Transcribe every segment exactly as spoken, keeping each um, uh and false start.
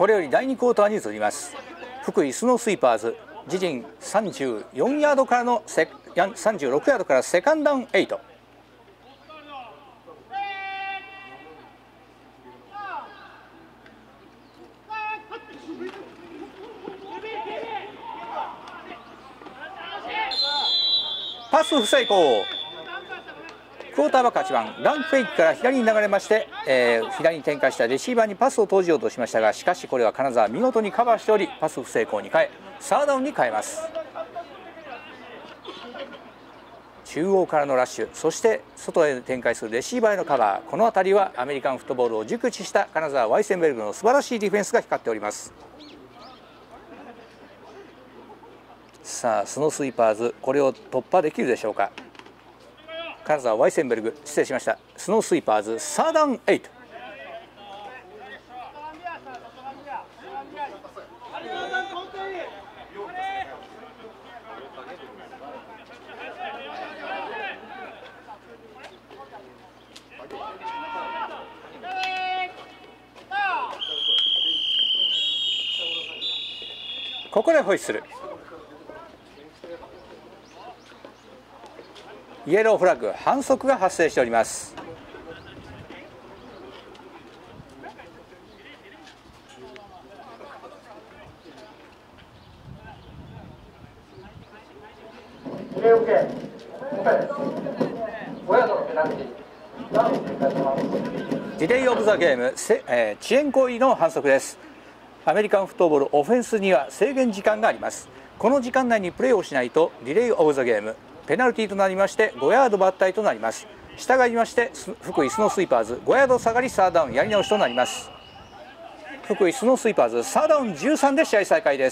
これよりだいにクォーターに移ります。福井スノースイーパーズ、自陣さんじゅうよんヤードからのセさんじゅうろくヤードからセカンドダウンエイト。パス不成功。クォーターバックはちばんランフェイクから左に流れまして、えー、左に展開したレシーバーにパスを投じようとしましたが、しかしこれは金沢見事にカバーしており、パス不成功に変えサードダウンに変えます。中央からのラッシュ、そして外へ展開するレシーバーへのカバー、この辺りはアメリカンフットボールを熟知した金沢ワイセンベルグの素晴らしいディフェンスが光っております。さあスノースイーパーズ、これを突破できるでしょうか。金沢ワイセンベルグ、失礼しました、スノースイーパーズサーダウンエイト。ここでホイッスル。イエローフラッグ、反則が発生しております。ディレイオブザゲーム、えー、遅延行為の反則です。アメリカンフットボールオフェンスには制限時間があります。この時間内にプレーをしないとディレイオブザゲーム、ペナルティーとなりましてごヤード抜体となります。従いまして福井スノースイーパーズごヤード下がりサーダウンやり直しとなります。福井スノースイーパーズサーダウンじゅうさんで試合再開です。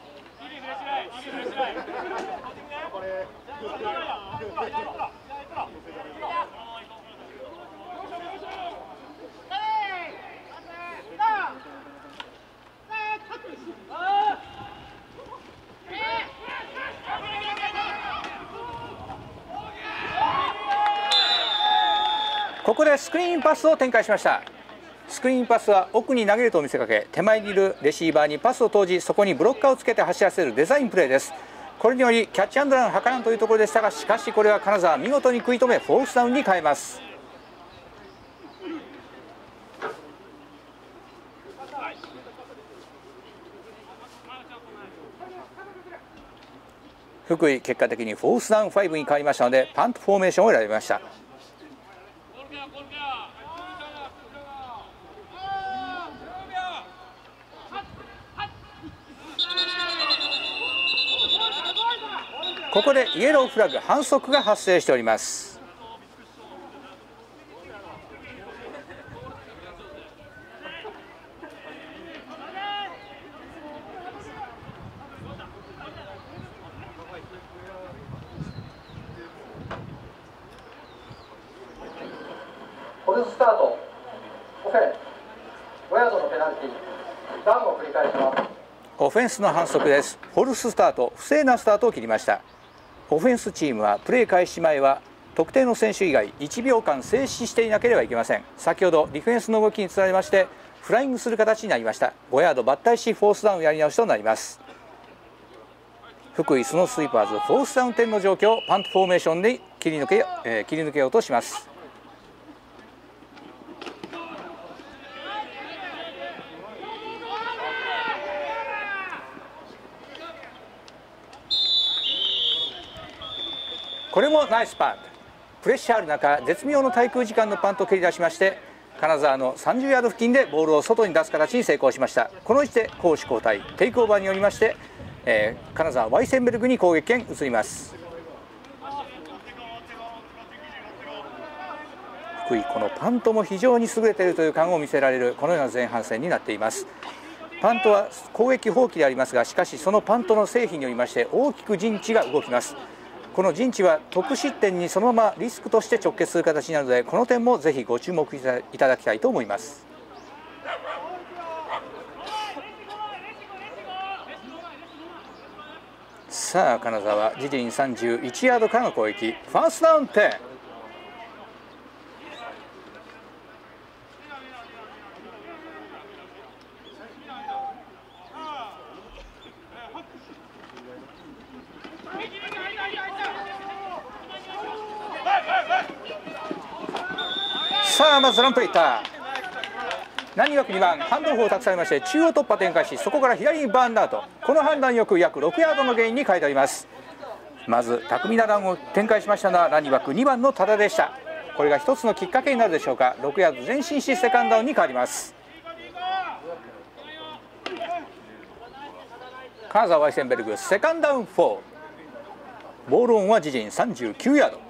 ここでスクリーンパスを展開しました。スクリーンパスは奥に投げると見せかけ、手前にいるレシーバーにパスを投じ、そこにブロッカーをつけて走らせるデザインプレーです。これによりキャッチアンドラン図らんというところでしたが、しかしこれは金沢見事に食い止めフォースダウンに変えます。福井結果的にフォースダウンごに変わりましたので、パントフォーメーションを選びました。ここでイエローフラッグ、反則が発生しております。 フォルススタート、オフェンごヤードのペナルティー、ダウンを繰り返します。 オフェンスの反則です。フォルススタート、不正なスタートを切りました。オフェンスチームはプレー開始前は特定の選手以外いちびょうかん静止していなければいけません。先ほどディフェンスの動きにつられましてフライングする形になりました。ごヤード抜体しフォースダウンやり直しとなります。福井スノースイーパーズフォースダウン点の状況をパントフォーメーションで切り抜け、えー、切り抜けようとします。これもナイスパント。プレッシャーある中、絶妙の滞空時間のパントを蹴り出しまして、金沢のさんじゅうヤード付近でボールを外に出す形に成功しました。この位置で攻守交代、テイクオーバーによりまして、えー、金沢ワイセンベルグに攻撃権移ります。福井、このパントも非常に優れているという感を見せられるこのような前半戦になっています。パントは攻撃放棄でありますが、しかしそのパントの成否によりまして大きく陣地が動きます。この陣地は得失点にそのままリスクとして直結する形になるので、この点もぜひご注目いただきたいと思います。さあ金沢自陣さんじゅういちヤードからの攻撃、ファーストダウン点。 さあまずランプレイター何枠にばんハンドオフを託されまして中央突破展開し、そこから左にバーンアウト。この判断よく約ろくヤードのゲインに変えております。まず巧みなランを展開しましたのはランニバックにばんの多田でした。これが一つのきっかけになるでしょうか。ろくヤード前進しセカンドダウンに変わります。金沢ワイセンベルグセカンドダウンよん。ボールオンは自陣さんじゅうきゅうヤード。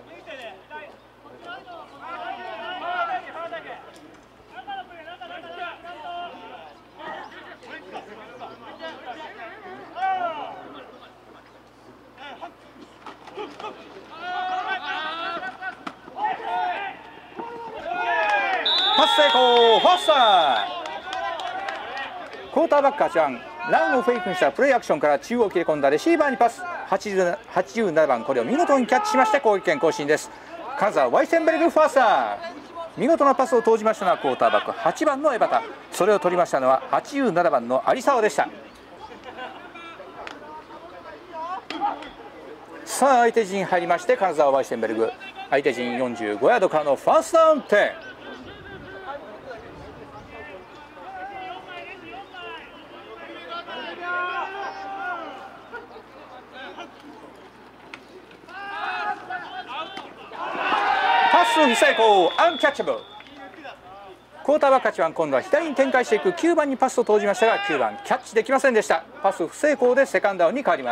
パス成功、ファースター。クォーターバックはちばんランをフェイクにしたプレーアクションから中央を切れ込んだレシーバーにパス。はちじゅうななばんこれを見事にキャッチしまして攻撃権更新です。金沢ワイセンベルグファースター。見事なパスを投じましたのはクォーターバックはちばんの江端。それを取りましたのははちじゅうななばんの有沢でした。さあ相手陣入りまして金沢ワイセンベルグ相手陣よんじゅうごヤードからのファーストダウン点。パス不成功、アンキャッチャブル。クォーターバックはちばん今度は左に展開していくきゅうばんにパスを投じましたがきゅうばんキャッチできませんでした。パス不成功でセカンドダウンに変わります。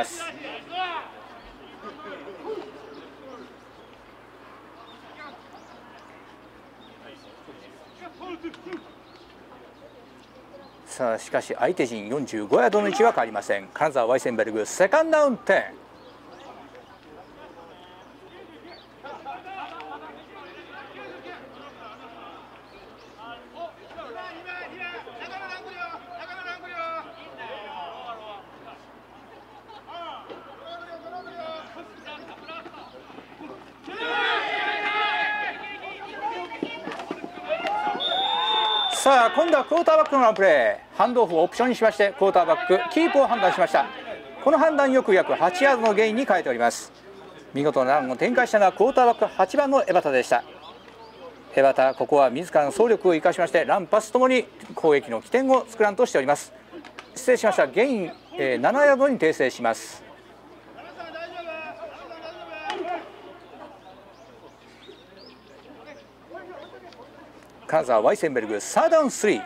さあしかし相手陣よんじゅうごヤードの位置は変わりません。金沢ワイセンベルグセカンドダウン点。さあ今度はクォーターバックのランプレー。ハンドオフをオプションにしましてクォーターバックキープを判断しました。この判断よく約はちヤードのゲインに変えております。見事なランを展開したのはクォーターバックはちばんの江端でした。江端ここは自らの走力を生かしましてランパスともに攻撃の起点を作らんとしております。失礼しました。ゲイン、えー、ななヤードに訂正します。金沢ワイセンベルグサーダウンスリー。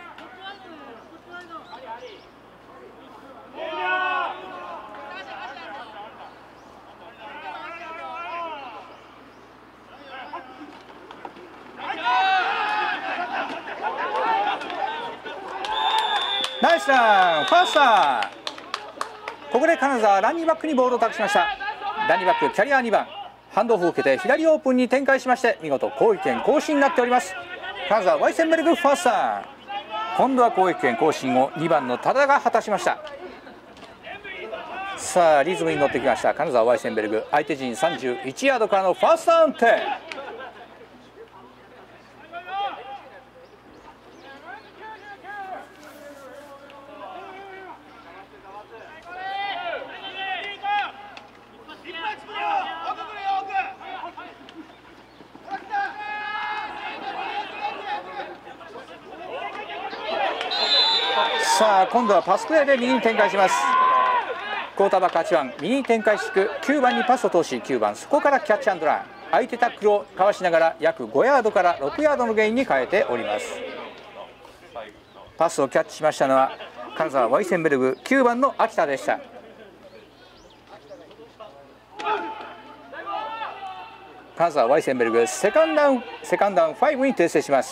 ナイスランファースター。ここで金沢ランニバックにボールを託しました。ランニバックキャリアーにばんハンドオフを受けて左オープンに展開しまして見事攻撃権更新になっております。金沢ワイセンベルグファースター。今度は攻撃権更新をにばんの多田が果たしました。さあリズムに乗ってきました金沢ワイセンベルグ相手陣さんじゅういちヤードからのファーストダウン点。さあ今度はパスプレーで右に展開します。クォーターバックはちばん右に展開していくきゅうばんにパスを通しきゅうばんそこからキャッチアンドラン相手タックルをかわしながら約ごヤードからろくヤードのゲインに変えております。パスをキャッチしましたのは金沢ワイセンベルグきゅうばんの秋田でした。金沢ワイセンベルグセカンドダウンセカンドダウンごに訂正します。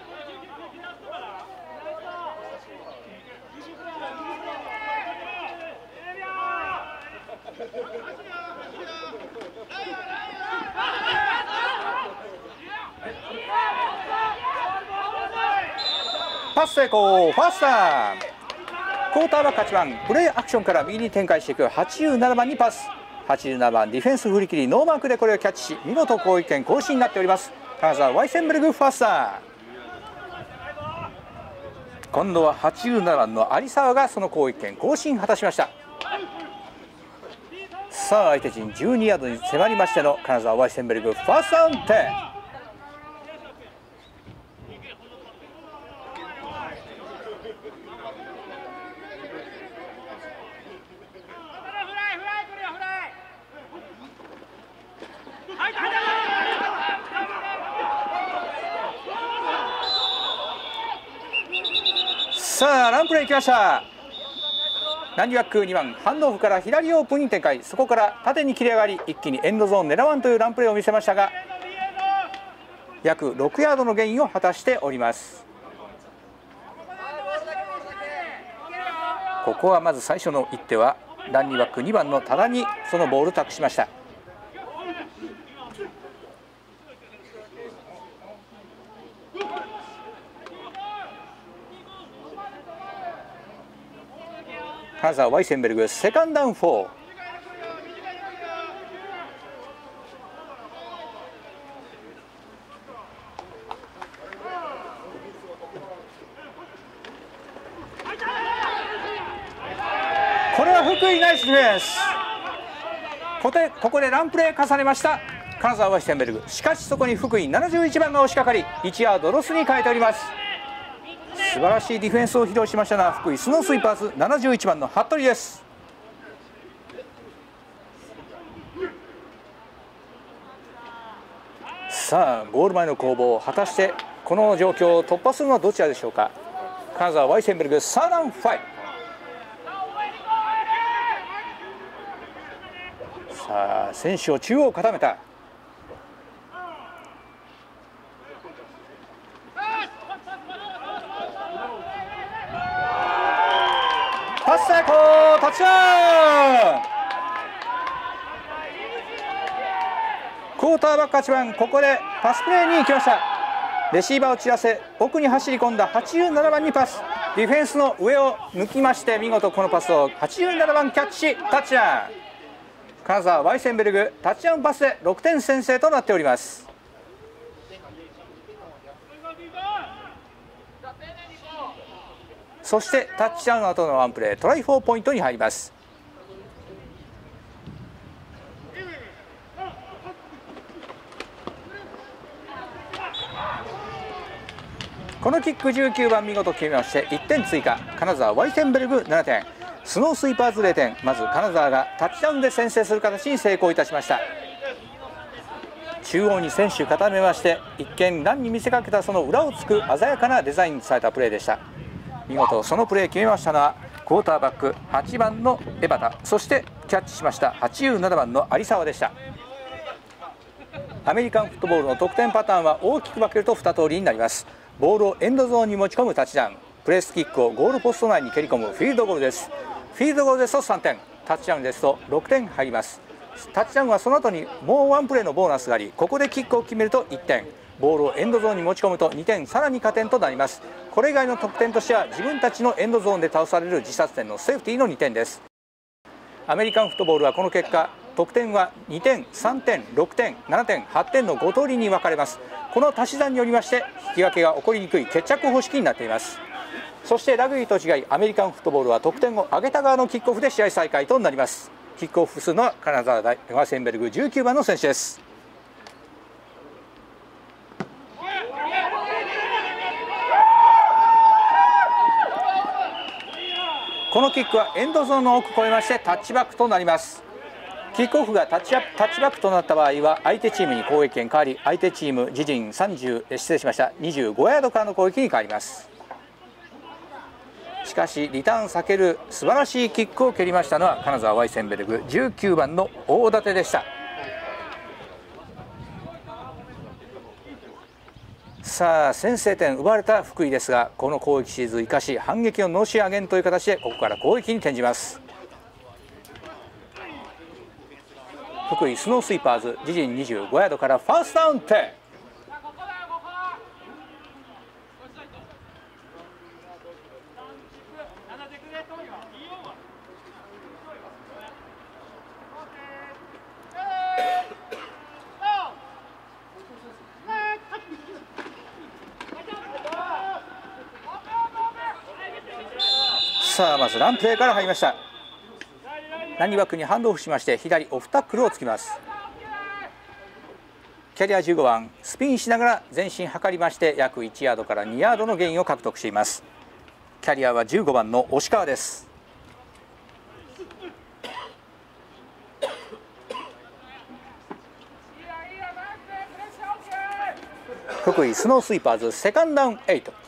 パス成功ファースター。クォーターバックはちばんプレーアクションから右に展開していくはちじゅうななばんにパス。はちじゅうななばんディフェンス振り切りノーマークでこれをキャッチし見事攻撃権更新になっております。金沢ワイセンベルグファースター。 今度ははちじゅうななばんの有沢がその攻撃権更新果たしました。さあ相手陣じゅうにヤードに迫りましての金沢ワイセンベルグファーストダウンテン。さあランプレー来ました。ランディバックにばんハンドオフから左オープンに展開、そこから縦に切り上がり一気にエンドゾーン狙わんというランプレーを見せましたが、約ろくヤードのゲインを果たしております。ここはまず最初の一手はランディバックにばんの多田にそのボールを託しました。金沢ワイセンベルグセカンドダウンフォー。これは福井ナイスディフェンス。ここでここでランプレー重ねました金沢ワイセンベルグ。しかしそこに福井ななじゅういちばんが押しかかりいちヤードロスに変えております。素晴らしいディフェンスを披露しましたのは福井スノースイーパーズななじゅういちばんの服部です。さあゴール前の攻防、果たしてこの状況を突破するのはどちらでしょうか。金沢ワイセンベルグサーダウンファイ。さあ選手を中央固めた。パス成功、タッチダウン。クォーターバックはちばん、ここでパスプレーに行きました。レシーバーを散らせ奥に走り込んだはちじゅうななばんにパス、ディフェンスの上を抜きまして見事このパスをはちじゅうななばんキャッチしタッチダウン。金沢ワイセンベルグタッチダウンパスでろくてん先制となっております。そしてタッチダウンの後のワンプレートライフォーポイントに入ります。このキックじゅうきゅうばん見事決めましていってん追加。金沢ワイセンベルグななてん、スノースイーパーズれいてん。まず金沢がタッチダウンで先制する形に成功いたしました。中央に選手固めまして一見ランに見せかけたその裏をつく鮮やかなデザインされたプレーでした。見事そのプレー決めましたのはクォーターバックはちばんの江端、そしてキャッチしましたはちじゅうななばんの有沢でした。アメリカンフットボールの得点パターンは大きく分けるとに通りになります。ボールをエンドゾーンに持ち込むタッチダウン、プレスキックをゴールポスト内に蹴り込むフィールドゴールです。フィールドゴールですとさんてん、タッチダウンですとろくてん入ります。タッチダウンはその後にもうワンプレーのボーナスがあり、ここでキックを決めるといってん、ボールをエンドゾーンに持ち込むとにてん、さらに加点となります。これ以外の得点としては自分たちのエンドゾーンで倒される自殺点のセーフティーのにてんです。アメリカンフットボールはこの結果得点はにてん、さんてん、ろくてん、ななてん、はってんのご通りに分かれます。この足し算によりまして引き分けが起こりにくい決着方式になっています。そしてラグビーと違いアメリカンフットボールは得点を上げた側のキックオフで試合再開となります。キックオフするのは金沢ワイセンベルグじゅうきゅうばんの選手です。このキックはエンドゾーンの奥を越えましてタッチバックとなります。キックオフがタッチアップタッチバックとなった場合は相手チームに攻撃権変わり、相手チーム自陣さんじゅう失礼しましたにじゅうごヤードからの攻撃に変わります。しかしリターン避ける素晴らしいキックを蹴りましたのは金沢ワイセンベルグじゅうきゅうばんの大館でした。さあ先制点奪われた福井ですが、この攻撃シーズン生かし反撃をのし上げんという形でここから攻撃に転じます。福井スノースイーパーズ自陣にじゅうごヤードからファーストダウンテン。 さあまずランプレーから入りました。ランニバックにハンドオフしまして左オフタックルをつきます。キャリアじゅうごばん、スピンしながら前進測りまして約いちヤードからにヤードのゲインを獲得しています。キャリアはじゅうごばんの押川です。福井スノースイーパーズセカンドダウンエイト。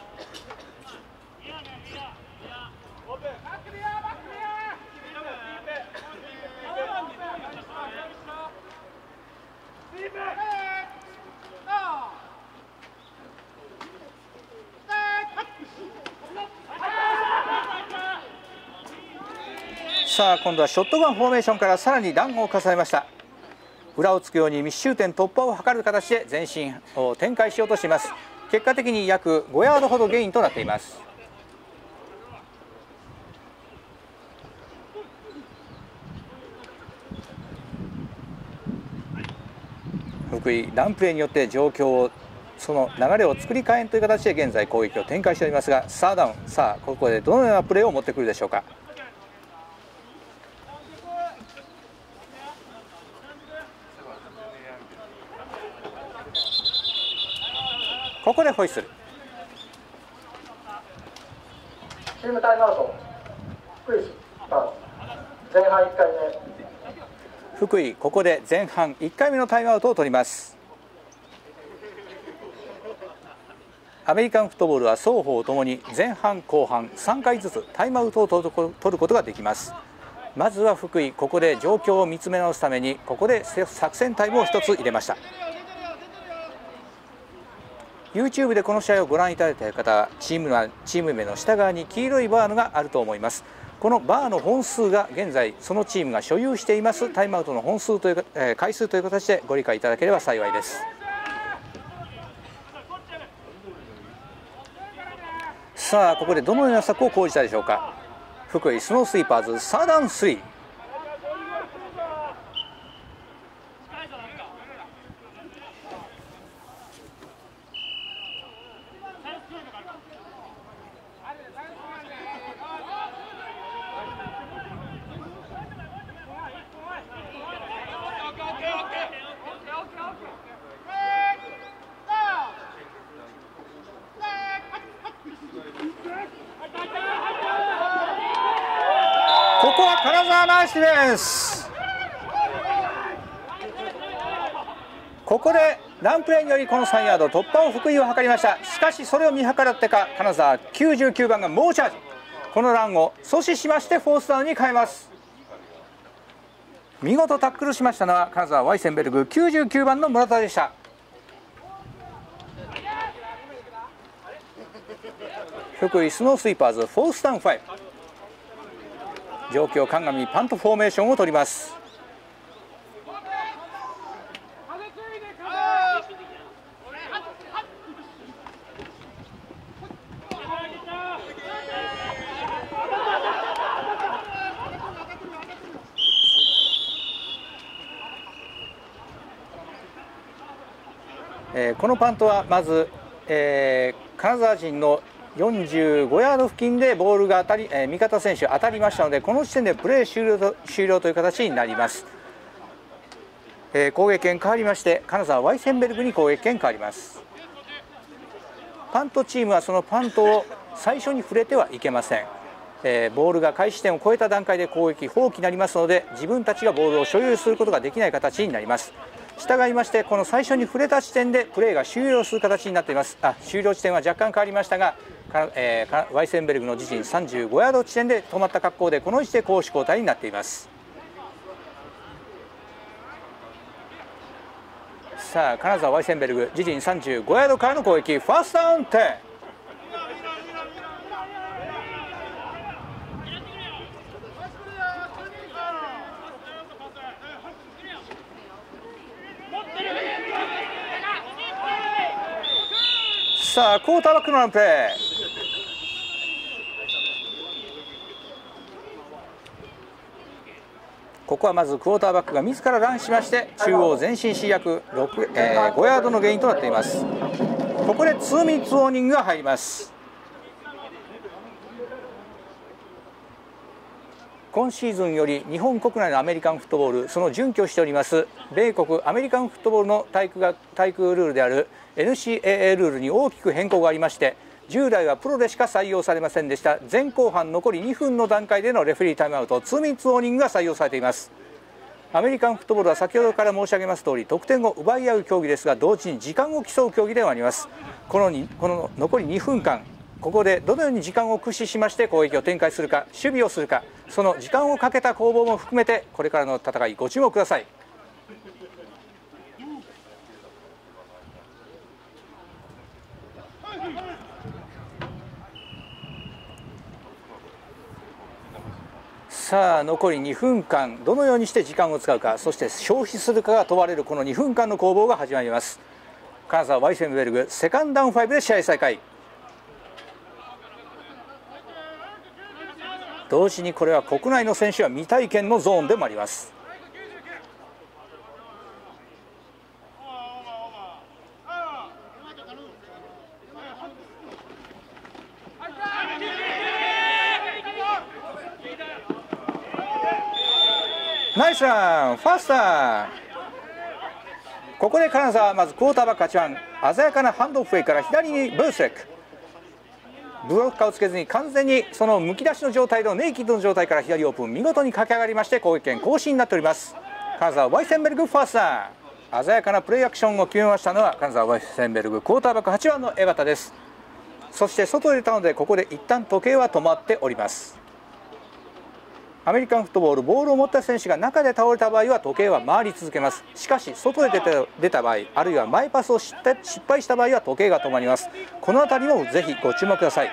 さあ今度はショットガンフォーメーションからさらにランを重ねました。裏をつくように密集点突破を図る形で前進を展開しようとしています。結果的に約ごヤードほどゲインとなっています。福井ランプレーによって状況をその流れを作り変えんという形で現在攻撃を展開しておりますが、サーダウン、さあここでどのようなプレーを持ってくるでしょうか。ここでホイッスル。 チームタイムアウト。福井前半いっかいめ。 福井ここで前半いっかいめのタイムアウトを取ります。アメリカンフットボールは双方ともに前半後半さんかいずつタイムアウトを取ることができます。まずは福井ここで状況を見つめ直すためにここで作戦タイムをひとつ入れました。YouTube でこの試合をご覧いただいた方はチームのチーム名の下側に黄色いバーがあると思います。このバーの本数が現在そのチームが所有していますタイムアウトの本数という、えー、回数という形でご理解いただければ幸いです。さあここでどのような策を講じたでしょうか。福井スノースイーパーズサーダウンスリー。ここは金沢ナイスディフェンス。ここでランプレーによりこのさんヤード突破を福井を図りました。しかしそれを見計らってか金沢きゅうじゅうきゅうばんが猛チャージ。このランを阻止しましてフォースダウンに変えます。見事タックルしましたのは金沢ワイセンベルグきゅうじゅうきゅうばんの村田でした。福井スノースイーパーズフォースダウンファイブ。状況鑑みパントフォーメーションを取ります。えー、このパントはまず、えー、金沢陣のよんじゅうごヤード付近でボールが当たり、えー、味方選手当たりましたのでこの時点でプレー終了と、終了という形になります。えー、攻撃権変わりまして金沢ワイセンベルグに攻撃権変わります。パントチームはそのパントを最初に触れてはいけません。えー、ボールが開始点を超えた段階で攻撃放棄になりますので自分たちがボールを所有することができない形になります。従いましてこの最初に触れた地点でプレーが終了する形になっています。あ終了地点は若干変わりましたが、えー、ワイセンベルグの自陣さんじゅうごヤード地点で止まった格好でこの位置で攻守交代になっています。さあ金沢ワイセンベルグ自陣さんじゅうごヤードからの攻撃ファーストダウンテン。さあクォーターバックのランプレー。ここはまずクォーターバックが自らランしまして中央前進し約ろく、えー、ごヤードのゲインとなっています。ここでツーミニッツウォーニングが入ります。 今シーズンより日本国内のアメリカンフットボール、その準拠しております米国アメリカンフットボールの体育が体育ルールである エヌシーエーエー ルールに大きく変更がありまして、従来はプロでしか採用されませんでした前後半残りにふんの段階でのレフェリータイムアウトツーミニッツウォーニングが採用されています。アメリカンフットボールは先ほどから申し上げます通り得点を奪い合う競技ですが、同時に時間を競う競技ではあります。このにこの残りにふんかん、ここでどのように時間を駆使しまして攻撃を展開するか、守備をするか、その時間をかけた攻防も含めてこれからの戦いご注目ください。さあ残りにふんかん、どのようにして時間を使うか、そして消費するかが問われるこのにふんかんの攻防が始まります。金沢ワイセンベルグ、セカンドダウンファイブで試合再開。同時にこれは国内の選手は未体験のゾーンでもあります。ナイスラン、ファースター。ここで金沢はまずクォーターバックはちばん、鮮やかなハンドオフウェイから左にブースレック、ブロッカーをつけずに完全にそのむき出しの状態のネイキッドの状態から左オープン、見事に駆け上がりまして攻撃権更新になっております。金沢ワイセンベルグファースター、鮮やかなプレーアクションを決めましたのは金沢ワイセンベルグクォーターバックはちばんの江端です。そして外へ出たのでここで一旦時計は止まっております。アメリカンフットボール、ボールを持った選手が中で倒れた場合は時計は回り続けます。しかし外へ出た出た場合、あるいはマイパスを失敗した場合は時計が止まります。この辺りもぜひご注目ください。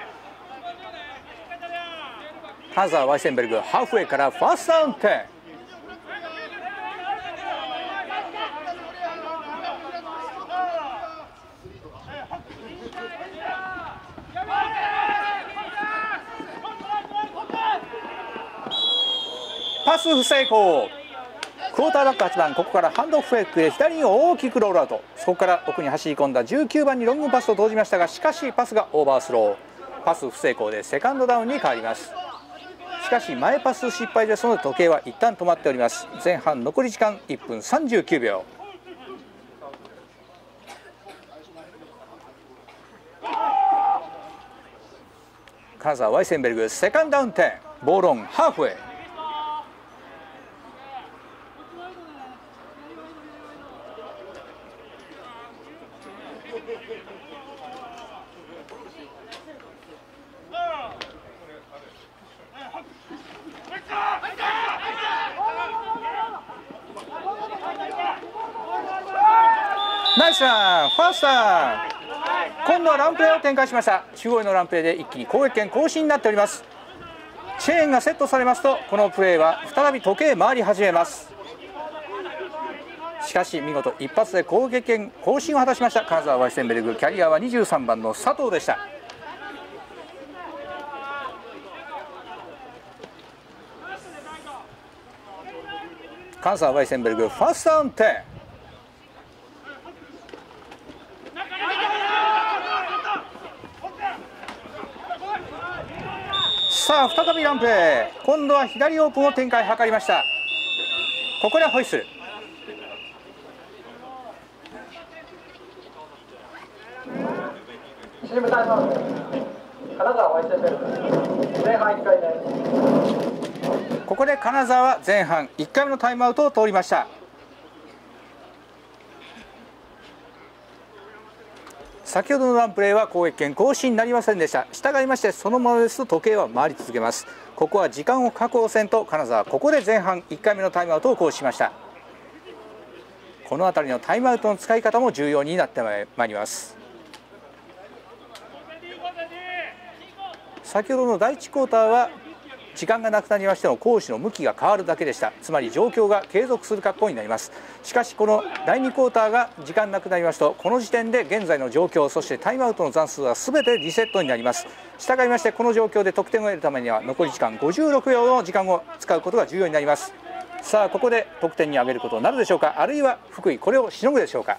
金沢ワイセンベルグ、ハーフウェイからファーストダウンじゅう。パス不成功。クォーターバックはちばん、ここからハンドオフフェイクで左に大きくロールアウト、そこから奥に走り込んだじゅうきゅうばんにロングパスを投じましたが、しかしパスがオーバースロー、パス不成功でセカンドダウンに変わります。しかし前パス失敗でその時計は一旦止まっております。前半残り時間いっぷんさんじゅうきゅうびょう。金沢ワイセンベルグ、セカンドダウンじゅう、ボールオンハーフウェイ。ナイスラン、ファースター。今度はランプレーを展開しました。中央へのランプレーで一気に攻撃権更新になっております。チェーンがセットされますとこのプレーは再び時計回り始めます。しかし見事一発で攻撃権更新を果たしました金沢ワイセンベルグ。キャリアはにじゅうさんばんの佐藤でした。金沢ワイセンベルグ、ファーストダウンじゅう。さあ再びランプレー、今度は左オープンを展開図りました。ここでホイッスル。 チームタイムアウト、金沢ワイセンベルグ、前半いっかいめ。 ここで金沢は前半いっかいめのタイムアウトを通りました。先ほどのランプレーは攻撃権更新になりませんでした。従いましてそのままですと時計は回り続けます。ここは時間を確保せんと金沢、ここで前半いっかいめのタイムアウトを行使しました。この辺りのタイムアウトの使い方も重要になってまいります。先ほどのだいいちクォーターは時間がなくなりましても攻守の向きが変わるだけでした。つまり状況が継続する格好になります。しかしこのだいにクォーターが時間なくなりますとこの時点で現在の状況、そしてタイムアウトの残数は全てリセットになります。従いましてこの状況で得点を得るためには残り時間ごじゅうろくびょうの時間を使うことが重要になります。さあここで得点に上げることになるでしょうか、あるいは福井これをしのぐでしょうか。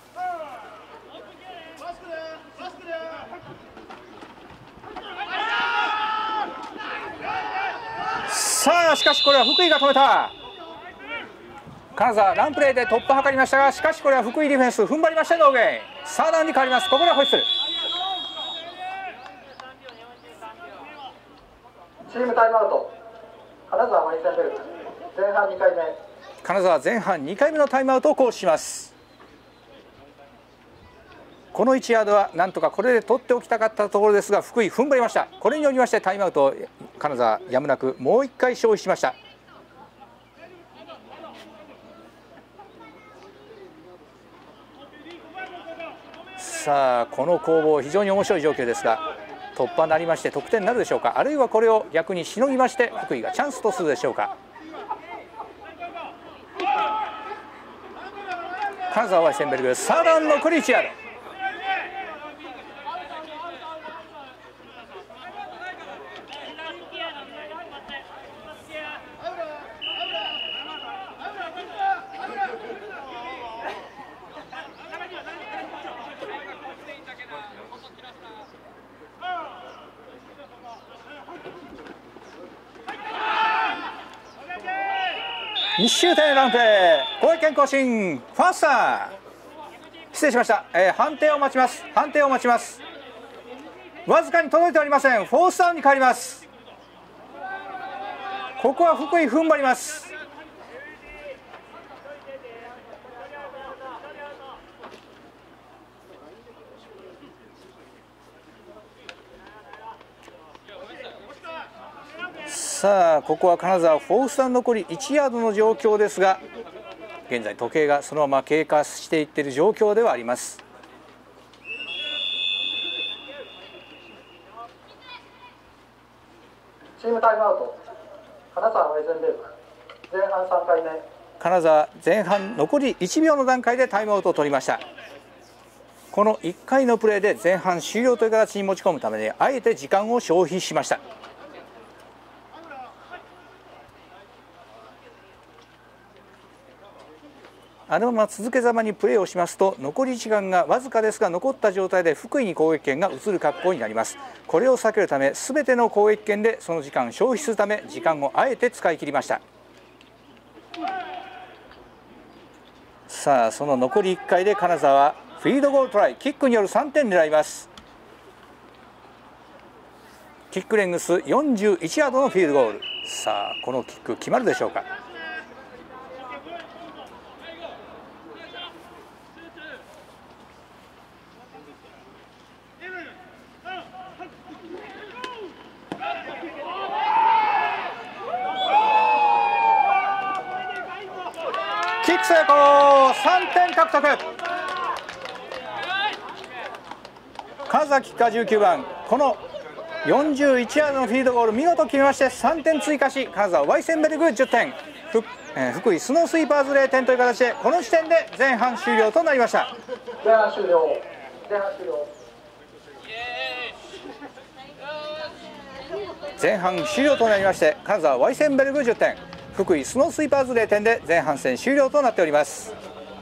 さあしかしこれは福井が止めた。金沢ランプレーで突破を図りましたが、しかしこれは福井ディフェンス踏ん張りましてノーゲイン。さあダウンに変わります。ここでホイッスル。 チームタイムアウト。金沢ワイセンベルク前半にかいめ。 金沢前半にかいめのタイムアウトを行使します。このいちヤードはなんとかこれで取っておきたかったところですが、福井踏ん張りました。これによりましてタイムアウトを金沢やむなくもういっかい消費しました。さあこの攻防非常に面白い状況ですが、突破になりまして得点になるでしょうか、あるいはこれを逆にしのぎまして福井がチャンスとするでしょうか。金沢ワイセンベルグ、さあダウン残りいちヤード。一周点ランプレー、攻撃権更新、ファースター、失礼しました、えー、判定を待ちます、判定を待ちます。わずかに届いておりません。フォースダウンに変わります。ここは福井踏ん張ります。さあここは金沢フォースダウン残りいちヤードの状況ですが、現在時計がそのまま経過していっている状況ではあります。 チームタイムアウト。金沢ワイゼンベルク前半さんかいめ。 金沢前半残りいちびょうの段階でタイムアウトを取りました。このいっかいのプレーで前半終了という形に持ち込むためにあえて時間を消費しました。あのまま続けざまにプレーをしますと残り時間がわずかですが残った状態で福井に攻撃権が移る格好になります。これを避けるため全ての攻撃権でその時間を消費するため時間をあえて使い切りました。さあその残りいっかいで金沢はフィールドゴールトライ、キックによるさんてん狙います。キックレングスよんじゅういちヤードのフィールドゴール。さあこのキック決まるでしょうか。キック成功、さんてん獲得。金沢キッカーじゅうきゅうばん、このよんじゅういちヤードのフィールドゴール見事決めましてさんてん追加し、金沢ワイセンベルグじゅってん、ふ、えー、福井スノースイーパーズれいてんという形でこの時点で前半終了となりました。 前半終了、前半終了。 前半終了となりまして金沢ワイセンベルグじゅってん、福井スノースイーパーズれいてんで前半戦終了となっております。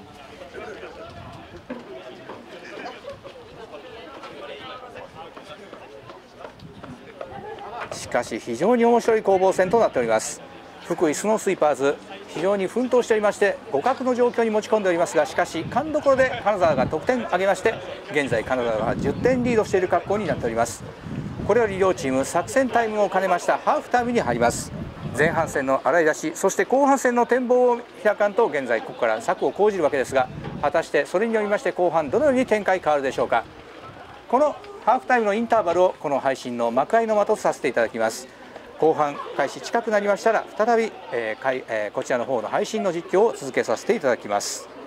しかし非常に面白い攻防戦となっております。福井スノースイーパーズ非常に奮闘しておりまして互角の状況に持ち込んでおりますが、しかし勘どころで金沢が得点を挙げまして現在金沢がじゅってんリードしている格好になっております。これより両チーム作戦タイムを兼ねましたハーフタイムに入ります。前半戦の洗い出し、そして後半戦の展望を開かんと現在ここから策を講じるわけですが、果たしてそれによりまして後半どのように展開変わるでしょうか。このハーフタイムのインターバルをこの配信の幕開の間とさせていただきます。後半開始近くなりましたら再び、えーえー、こちらの方の配信の実況を続けさせていただきます。